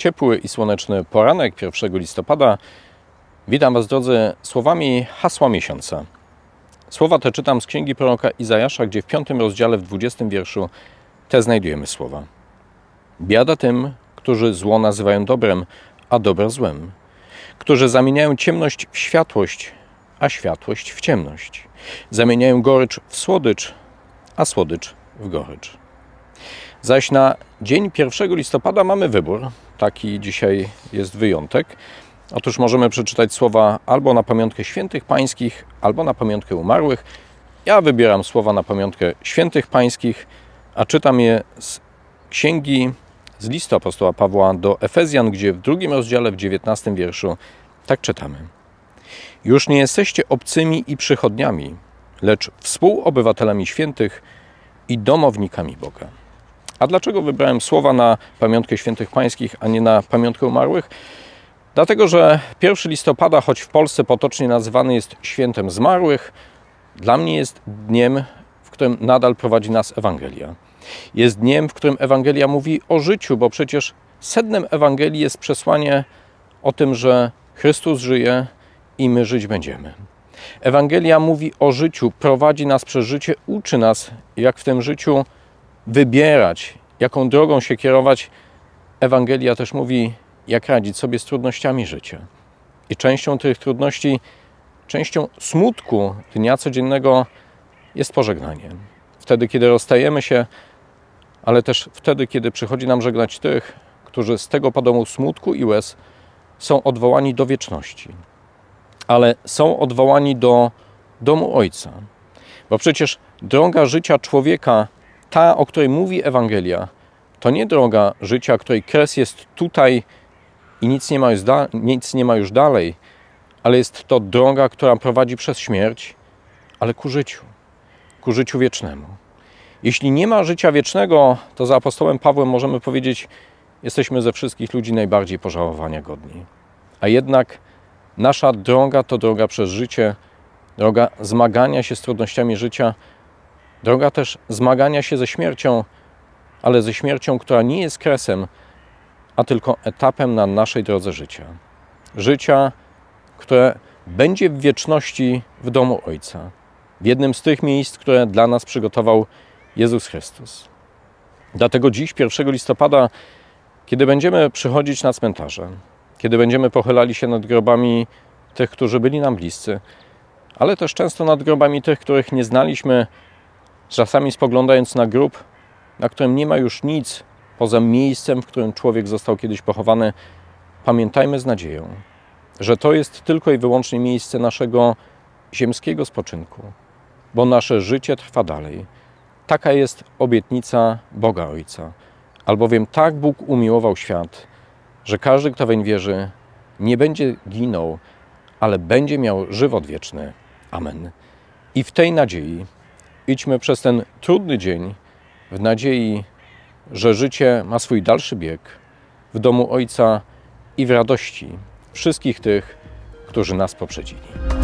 ciepły i słoneczny poranek 1 listopada. Witam Was, drodzy, słowami hasła miesiąca. Słowa te czytam z księgi proroka Izajasza, gdzie w 5 rozdziale, w 20 wierszu te znajdujemy słowa. Biada tym, którzy zło nazywają dobrem, a dobre złem, którzy zamieniają ciemność w światłość, a światłość w ciemność. Zamieniają gorycz w słodycz, a słodycz w gorycz. Zaś na dzień 1 listopada mamy wybór. Taki dzisiaj jest wyjątek. Otóż możemy przeczytać słowa albo na pamiątkę świętych pańskich, albo na pamiątkę umarłych. Ja wybieram słowa na pamiątkę świętych pańskich, a czytam je z księgi, z listu apostoła Pawła do Efezjan, gdzie w 2 rozdziale, w 19 wierszu tak czytamy. Już nie jesteście obcymi i przychodniami, lecz współobywatelami świętych i domownikami Boga. A dlaczego wybrałem słowa na pamiątkę świętych pańskich, a nie na pamiątkę umarłych? Dlatego, że 1 listopada, choć w Polsce potocznie nazywany jest świętem zmarłych, dla mnie jest dniem, w którym nadal prowadzi nas Ewangelia. Jest dniem, w którym Ewangelia mówi o życiu, bo przecież sednem Ewangelii jest przesłanie o tym, że Chrystus żyje i my żyć będziemy. Ewangelia mówi o życiu, prowadzi nas przez życie, uczy nas, jak w tym życiu wybierać, jaką drogą się kierować. Ewangelia też mówi, jak radzić sobie z trudnościami życia. I częścią tych trudności, częścią smutku dnia codziennego jest pożegnanie. Wtedy, kiedy rozstajemy się, ale też wtedy, kiedy przychodzi nam żegnać tych, którzy z tego podomu smutku i łez są odwołani do wieczności. Ale są odwołani do domu Ojca. Bo przecież droga życia człowieka, ta, o której mówi Ewangelia, to nie droga życia, której kres jest tutaj i nic nie ma już dalej, ale jest to droga, która prowadzi przez śmierć, ale ku życiu wiecznemu. Jeśli nie ma życia wiecznego, to za apostołem Pawłem możemy powiedzieć, jesteśmy ze wszystkich ludzi najbardziej pożałowania godni. A jednak nasza droga to droga przez życie, droga zmagania się z trudnościami życia, droga też zmagania się ze śmiercią, ale ze śmiercią, która nie jest kresem, a tylko etapem na naszej drodze życia. Życia, które będzie w wieczności w domu Ojca. W jednym z tych miejsc, które dla nas przygotował Jezus Chrystus. Dlatego dziś, 1 listopada, kiedy będziemy przychodzić na cmentarze, kiedy będziemy pochylali się nad grobami tych, którzy byli nam bliscy, ale też często nad grobami tych, których nie znaliśmy, czasami spoglądając na grób, na którym nie ma już nic poza miejscem, w którym człowiek został kiedyś pochowany, pamiętajmy z nadzieją, że to jest tylko i wyłącznie miejsce naszego ziemskiego spoczynku, bo nasze życie trwa dalej. Taka jest obietnica Boga Ojca. Albowiem tak Bóg umiłował świat, że każdy, kto weń wierzy, nie będzie ginął, ale będzie miał żywot wieczny. Amen. I w tej nadziei idźmy przez ten trudny dzień, w nadziei, że życie ma swój dalszy bieg w domu Ojca i w radości wszystkich tych, którzy nas poprzedzili.